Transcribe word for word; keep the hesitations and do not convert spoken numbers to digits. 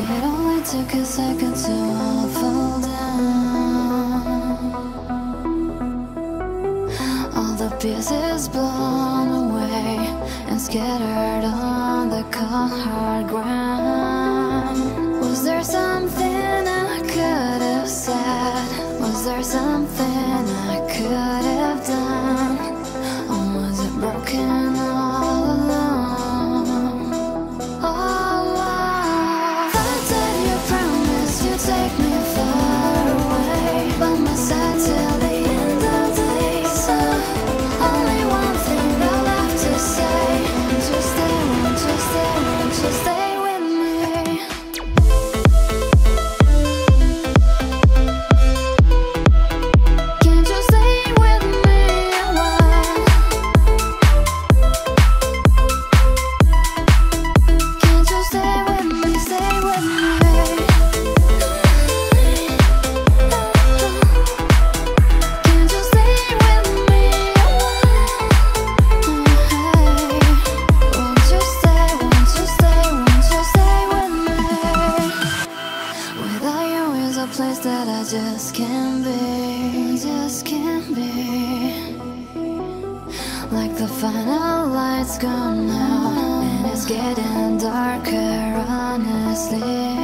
It only took a second to all fall down. All the pieces blown away and scattered on the cold hard ground. Was there something I could have said? Was there something I could have done? Or was it broken all along? All along. Thought that you promised you'd take me far away, by my side till the end of the day. So only one thing I left to say: won't you stay, won't you stay, won't you stay with me? Can't you stay with me a while? Can't you stay with me, stay with me? Can't you stay with me a while? Won't you stay, won't you stay, won't you stay with me? Without you is a place that I just can't be, just can't be. Like the final lights gone now, and it's getting darker, honestly.